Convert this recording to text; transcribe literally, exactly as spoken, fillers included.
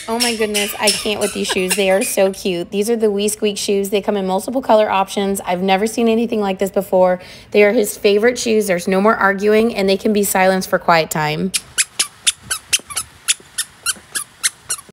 Oh my goodness, I can't with these shoes. They are so cute. These are the Wee Squeak shoes. They come in multiple color options. I've never seen anything like this before. They are his favorite shoes. There's no more arguing, and they can be silenced for quiet time.